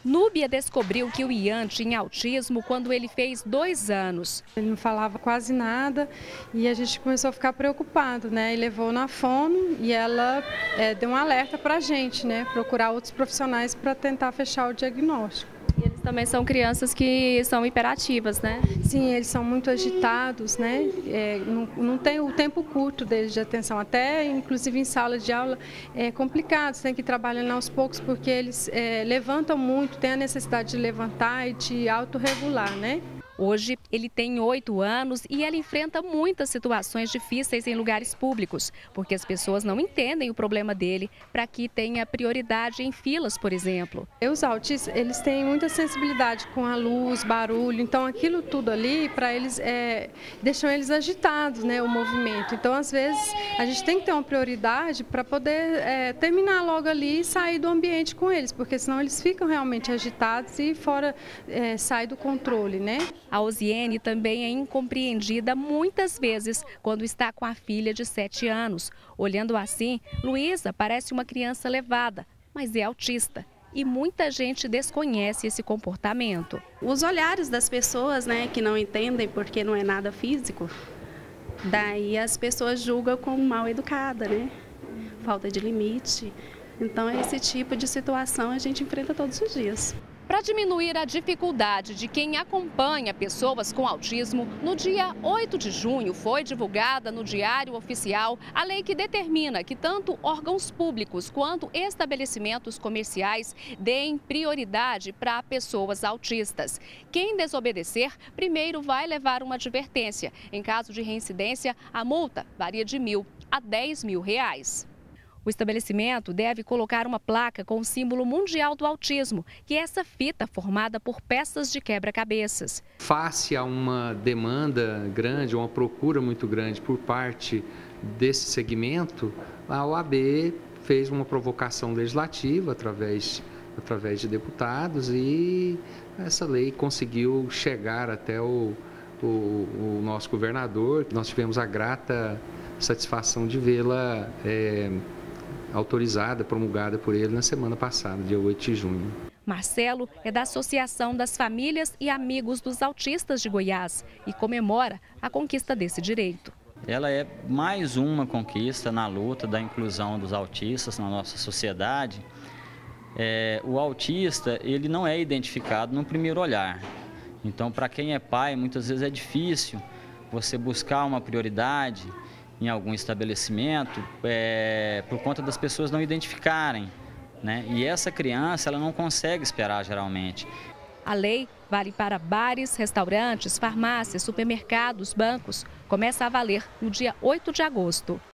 Núbia descobriu que o Ian tinha autismo quando ele fez 2 anos. Ele não falava quase nada e a gente começou a ficar preocupado, né? E levou na fono e ela deu um alerta para a gente, né? Procurar outros profissionais para tentar fechar o diagnóstico. E eles também são crianças que são hiperativas, né? Sim, eles são muito agitados, né? Não tem o tempo curto deles de atenção. Até, inclusive, em sala de aula é complicado. Você tem que ir trabalhando aos poucos porque eles levantam muito, têm a necessidade de levantar e de autorregular, né? Hoje, ele tem 8 anos e ele enfrenta muitas situações difíceis em lugares públicos, porque as pessoas não entendem o problema dele para que tenha prioridade em filas, por exemplo. Os autistas, eles têm muita sensibilidade com a luz, barulho, então aquilo tudo ali, para eles, deixam eles agitados, né, o movimento. Então, às vezes, a gente tem que ter uma prioridade para poder terminar logo ali e sair do ambiente com eles, porque senão eles ficam realmente agitados e sai do controle, né? A Osiene também é incompreendida muitas vezes quando está com a filha de 7 anos. Olhando assim, Luísa parece uma criança levada, mas é autista. E muita gente desconhece esse comportamento. Os olhares das pessoas, né, que não entendem porque não é nada físico, daí as pessoas julgam como mal educada, né? Falta de limite. Então, esse tipo de situação a gente enfrenta todos os dias. Para diminuir a dificuldade de quem acompanha pessoas com autismo, no dia 8 de junho foi divulgada no Diário Oficial a lei que determina que tanto órgãos públicos quanto estabelecimentos comerciais deem prioridade para pessoas autistas. Quem desobedecer, primeiro vai levar uma advertência. Em caso de reincidência, a multa varia de R$ 1.000 a R$ 10.000. O estabelecimento deve colocar uma placa com o símbolo mundial do autismo, que é essa fita formada por peças de quebra-cabeças. Face a uma demanda grande, uma procura muito grande por parte desse segmento, a OAB fez uma provocação legislativa através de deputados e essa lei conseguiu chegar até o nosso governador. Nós tivemos a grata satisfação de vê-la autorizada, promulgada por ele na semana passada, dia 8 de junho. Marcelo é da Associação das Famílias e Amigos dos Autistas de Goiás e comemora a conquista desse direito. Ela é mais uma conquista na luta da inclusão dos autistas na nossa sociedade. O autista, ele não é identificado no primeiro olhar. Então, para quem é pai, muitas vezes é difícil você buscar uma prioridade em algum estabelecimento, por conta das pessoas não identificarem, né? E essa criança, ela não consegue esperar geralmente. A lei vale para bares, restaurantes, farmácias, supermercados, bancos. Começa a valer no dia 8 de agosto.